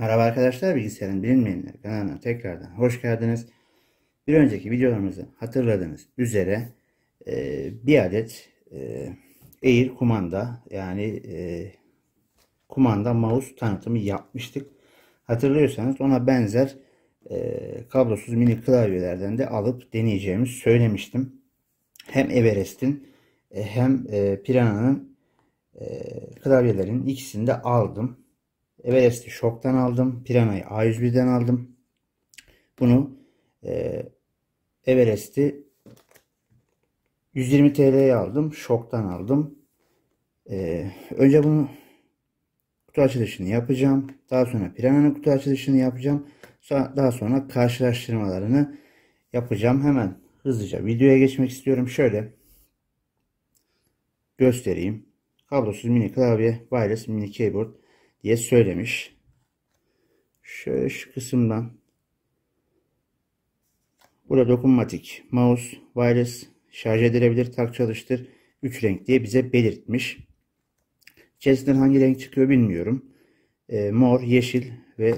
Merhaba arkadaşlar, bilgisayarın bilinmeyenler kanalına tekrardan hoş geldiniz. Bir önceki videolarımızı hatırladığınız üzere bir adet Air kumanda kumanda mouse tanıtımı yapmıştık. Hatırlıyorsanız ona benzer kablosuz mini klavyelerden de alıp deneyeceğimi söylemiştim. Hem Everest'in hem Piranha'nın klavyelerin ikisini de aldım. Everest'i Şok'tan aldım. Piranha'yı A101'den aldım. Bunu Everest'i 120 TL'ye aldım. Şok'tan aldım. Önce bunu kutu açılışını yapacağım. Daha sonra Piranha'nın kutu açılışını yapacağım. Daha sonra karşılaştırmalarını yapacağım. Hemen hızlıca videoya geçmek istiyorum. Şöyle göstereyim. Kablosuz mini klavye, wireless mini keyboard diye söylemiş. Şöyle şu kısımdan burada dokunmatik mouse, wireless, şarj edilebilir, tak çalıştır, 3 renk diye bize belirtmiş. İçerisinden hangi renk çıkıyor bilmiyorum. Mor, yeşil ve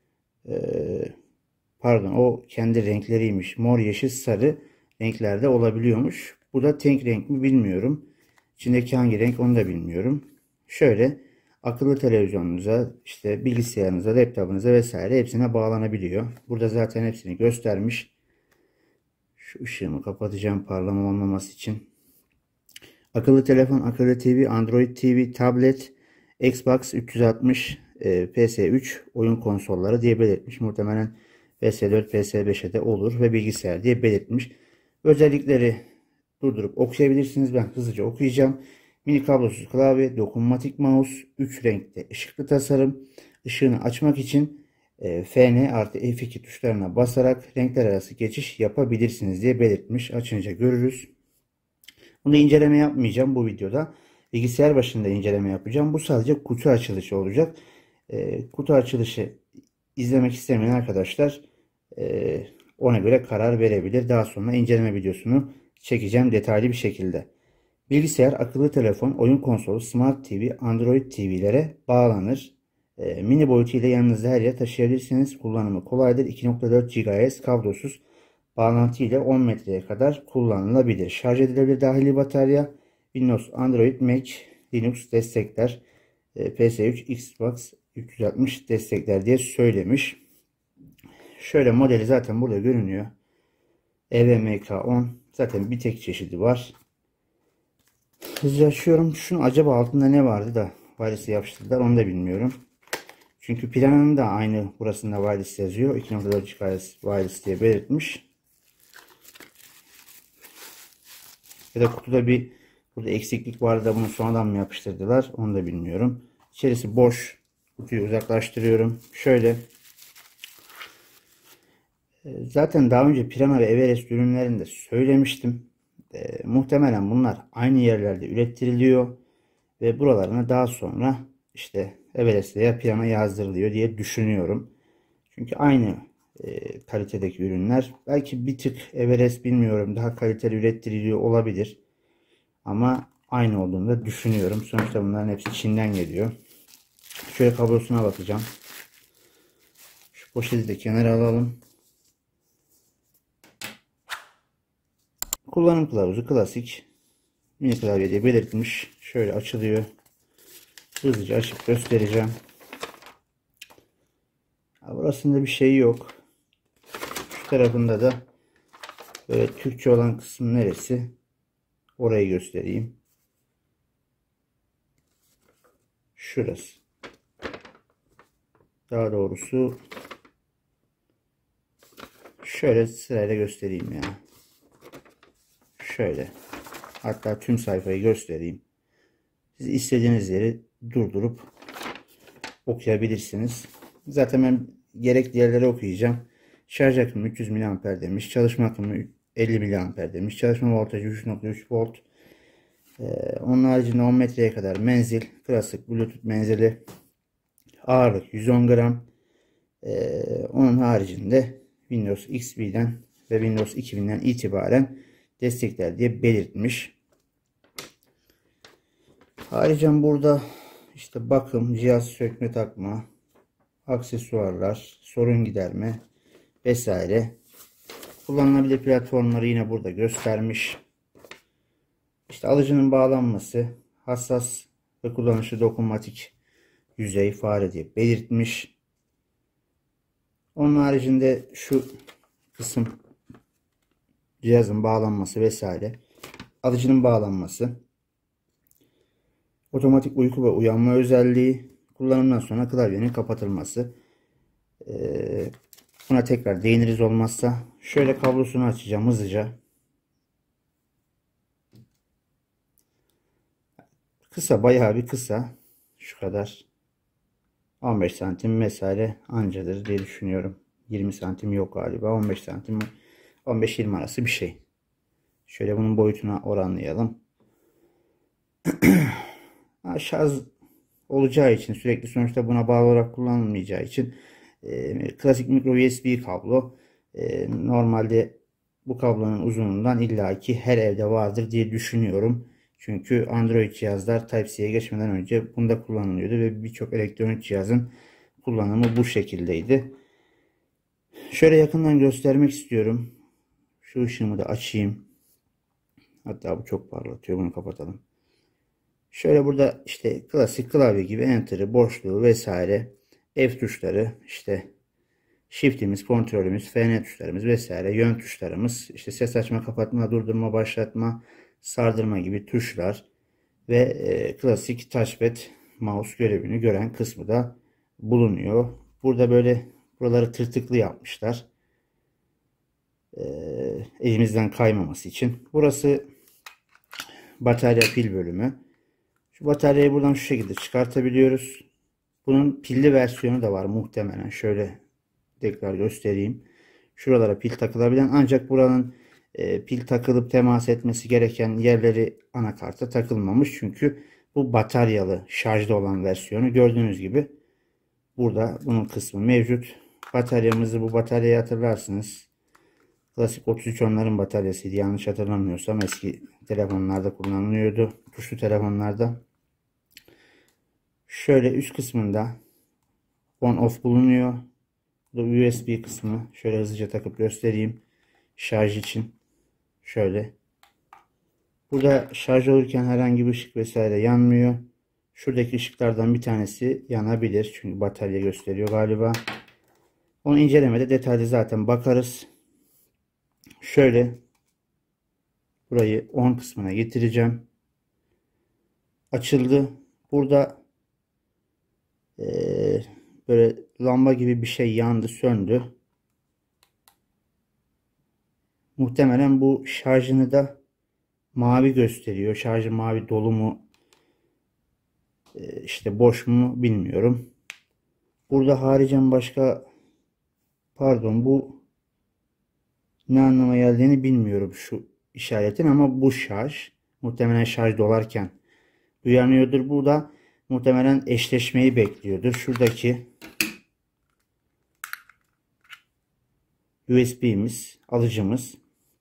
pardon, o kendi renkleriymiş. Mor, yeşil, sarı renklerde olabiliyormuş. Bu da tek renk mi bilmiyorum. İçindeki hangi renk onu da bilmiyorum. Şöyle akıllı televizyonunuza, işte bilgisayarınıza, laptopunuza vesaire hepsine bağlanabiliyor. Burada zaten hepsini göstermiş. Şu ışığımı kapatacağım parlama olmaması için. Akıllı telefon, akıllı TV, Android TV, tablet, Xbox 360, PS3 oyun konsolları diye belirtmiş. Muhtemelen PS4, PS5'e de olur ve bilgisayar diye belirtmiş. Özellikleri durdurup okuyabilirsiniz. Ben hızlıca okuyacağım. Mini kablosuz klavye, dokunmatik mouse, 3 renkte ışıklı tasarım. Işığını açmak için FN artı F2 tuşlarına basarak renkler arası geçiş yapabilirsiniz diye belirtmiş. Açınca görürüz. Bunu inceleme yapmayacağım bu videoda. Bilgisayar başında inceleme yapacağım. Bu sadece kutu açılışı olacak. Kutu açılışı izlemek istemeyen arkadaşlar ona göre karar verebilir. Daha sonra inceleme videosunu çekeceğim detaylı bir şekilde. Bilgisayar, akıllı telefon, oyun konsolu, smart TV, Android TV'lere bağlanır. Mini boyutu ile yanınızda her yere taşıyabilirsiniz. Kullanımı kolaydır. 2.4 GHz kablosuz bağlantı ile 10 metreye kadar kullanılabilir. Şarj edilebilir dahili batarya. Windows, Android, Mac, Linux destekler. PS3, Xbox 360 destekler diye söylemiş. Şöyle modeli zaten burada görünüyor. EVMK10. Zaten bir tek çeşidi var. Hızlıca açıyorum. Şunun acaba altında ne vardı da wireless'ı yapıştırdılar onu da bilmiyorum. Çünkü Piranha'nın da aynı burasında wireless yazıyor. 2.4 GHz wireless diye belirtmiş. Ya da kutuda burada eksiklik vardı da bunu sonradan mı yapıştırdılar onu da bilmiyorum. İçerisi boş. Kutuyu uzaklaştırıyorum. Şöyle. Zaten daha önce Piranha ve Everest ürünlerinde söylemiştim. Muhtemelen bunlar aynı yerlerde üretililiyor ve buralarına daha sonra işte Everest veya Piranha yazdırılıyor diye düşünüyorum. Çünkü aynı kalitedeki ürünler. Belki bir tık Everest bilmiyorum daha kaliteli üretililiyor olabilir. Ama aynı olduğunu da düşünüyorum. Sonuçta bunların hepsi Çin'den geliyor. Şöyle kablosuna bakacağım. Şu poşeti de kenara alalım. Kullanım kılavuzu klasik mini klavye diye belirtmiş. Şöyle açılıyor. Hızlıca açıp göstereceğim. Burasında bir şey yok. Şu tarafında da böyle Türkçe olan kısım neresi? Orayı göstereyim. Şurası. Daha doğrusu şöyle sırayla göstereyim ya. Şöyle. Hatta tüm sayfayı göstereyim. Siz istediğiniz yeri durdurup okuyabilirsiniz. Zaten ben gerekli yerleri okuyacağım. Şarj akımı 300 mAh demiş. Çalışma akımı 50 mAh demiş. Çalışma voltajı 3.3 volt. Onun haricinde 10 metreye kadar menzil. Klasik Bluetooth menzili. Ağırlık 110 gram. Onun haricinde Windows XP'den ve Windows 2000'den itibaren destekler diye belirtmiş. Ayrıca burada işte bakım, cihaz sökme takma, aksesuarlar, sorun giderme vesaire. Kullanılabilir platformları yine burada göstermiş. İşte alıcının bağlanması, hassas ve kullanışlı dokunmatik yüzey fare diye belirtmiş. Onun haricinde şu kısım cihazın bağlanması vesaire. Alıcının bağlanması. Otomatik uyku ve uyanma özelliği. Kullanımdan sonra klavyenin kapatılması. Buna tekrar değiniriz olmazsa. Şöyle kablosunu açacağım hızlıca. Kısa, bayağı bir kısa. Şu kadar. 15 santim vesaire ancadır diye düşünüyorum. 20 santim yok galiba. 15 santim, 15-20 arası bir şey. Şöyle bunun boyutuna oranlayalım. Şarj olacağı için, sürekli sonuçta buna bağlı olarak kullanılmayacağı için klasik micro USB kablo. Normalde bu kablonun uzunluğundan illaki her evde vardır diye düşünüyorum. Çünkü Android cihazlar Type-C'ye geçmeden önce bunda kullanılıyordu ve birçok elektronik cihazın kullanımı bu şekildeydi. Şöyle yakından göstermek istiyorum. Şu ışığımı da açayım. Hatta bu çok parlatıyor. Bunu kapatalım. Şöyle burada işte klasik klavye gibi enter'ı, boşluğu vesaire, F tuşları, işte shift'imiz, kontrolümüz, FN tuşlarımız vesaire, yön tuşlarımız, işte ses açma, kapatma, durdurma, başlatma, sardırma gibi tuşlar ve klasik touchpad mouse görevini gören kısmı da bulunuyor. Burada böyle buraları tırtıklı yapmışlar. Elimizden kaymaması için. Burası batarya pil bölümü. Şu bataryayı buradan şu şekilde çıkartabiliyoruz. Bunun pilli versiyonu da var muhtemelen. Şöyle tekrar göstereyim. Şuralara pil takılabilen, ancak buranın pil takılıp temas etmesi gereken yerleri anakarta takılmamış. Çünkü bu bataryalı şarjda olan versiyonu. Gördüğünüz gibi burada bunun kısmı mevcut. Bataryamızı, bu bataryayı hatırlarsınız. Klasik 3310'ların bataryasıydı. Yanlış hatırlamıyorsam eski telefonlarda kullanılıyordu. Tuşlu telefonlarda. Şöyle üst kısmında on off bulunuyor. Bu USB kısmı. Şöyle hızlıca takıp göstereyim. Şarj için. Şöyle. Burada şarj olurken herhangi bir ışık vesaire yanmıyor. Şuradaki ışıklardan bir tanesi yanabilir. Çünkü batarya gösteriyor galiba. Onu incelemede detaylı zaten bakarız. Şöyle burayı on kısmına getireceğim. Açıldı. Burada böyle lamba gibi bir şey yandı, söndü. Muhtemelen bu şarjını da mavi gösteriyor. Şarjı mavi, dolu mu işte boş mu bilmiyorum. Burada haricen başka, pardon, bu ne anlama geldiğini bilmiyorum şu işaretin, ama bu şarj muhtemelen şarj dolarken uyanıyordur. Bu da muhtemelen eşleşmeyi bekliyordur. Şuradaki USB'miz, alıcımız.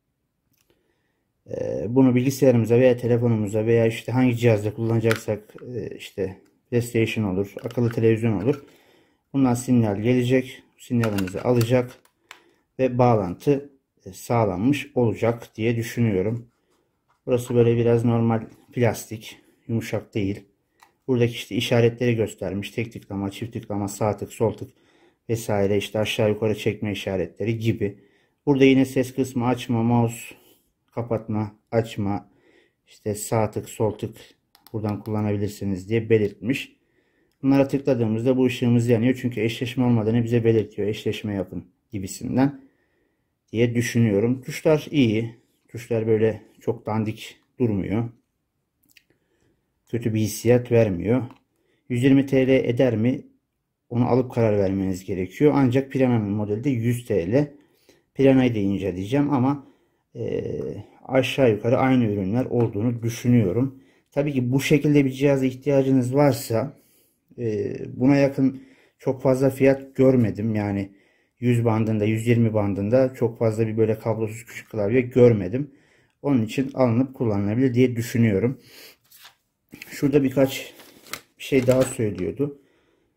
Bunu bilgisayarımıza veya telefonumuza veya işte hangi cihazda kullanacaksak, işte PlayStation olur, akıllı televizyon olur. Bundan sinyal gelecek. Sinyalimizi alacak ve bağlantı sağlanmış olacak diye düşünüyorum. Burası böyle biraz normal plastik, yumuşak değil. Buradaki işte işaretleri göstermiş. Tek tıklama, çift tıklama, sağ tık, sol tık vesaire, işte aşağı yukarı çekme işaretleri gibi. Burada yine ses kısmı, açma, mouse kapatma, açma, işte sağ tık, sol tık buradan kullanabilirsiniz diye belirtmiş. Bunlara tıkladığımızda bu ışığımız yanıyor. Çünkü eşleşme olmadığını bize belirtiyor. Eşleşme yapın gibisinden diye düşünüyorum. Tuşlar iyi. Tuşlar böyle çok dandik durmuyor. Kötü bir hissiyat vermiyor. 120 TL eder mi? Onu alıp karar vermeniz gerekiyor. Ancak Piranha'nın modeli de 100 TL. Piranha'yı da inceleyeceğim ama aşağı yukarı aynı ürünler olduğunu düşünüyorum. Tabii ki bu şekilde bir cihaza ihtiyacınız varsa buna yakın çok fazla fiyat görmedim. Yani 100 bandında, 120 bandında çok fazla bir böyle kablosuz küçük klavye görmedim. Onun için alınıp kullanılabilir diye düşünüyorum. Şurada birkaç bir şey daha söylüyordu.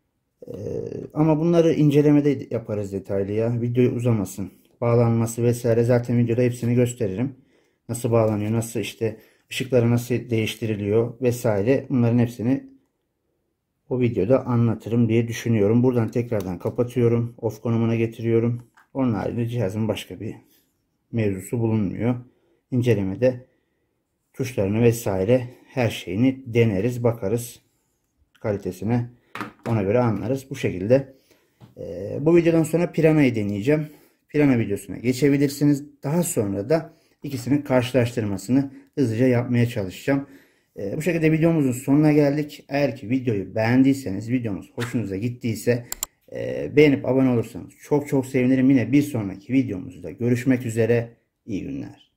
Ama bunları incelemede yaparız detaylı ya. Video uzamasın. Bağlanması vesaire zaten videoda hepsini gösteririm. Nasıl bağlanıyor, nasıl işte ışıkları nasıl değiştiriliyor vesaire. Bunların hepsini o videoda anlatırım diye düşünüyorum. Buradan tekrardan kapatıyorum. Off konumuna getiriyorum. Onun haricinde cihazın başka bir mevzusu bulunmuyor. İncelemede tuşlarını vesaire her şeyini deneriz, bakarız. Kalitesine ona göre anlarız. Bu şekilde. Bu videodan sonra Piranha'yı deneyeceğim. Pirana videosuna geçebilirsiniz. Daha sonra da ikisinin karşılaştırmasını hızlıca yapmaya çalışacağım. Bu şekilde videomuzun sonuna geldik. Eğer ki videoyu beğendiyseniz, videomuz hoşunuza gittiyse beğenip abone olursanız çok çok sevinirim. Yine bir sonraki videomuzda görüşmek üzere. İyi günler.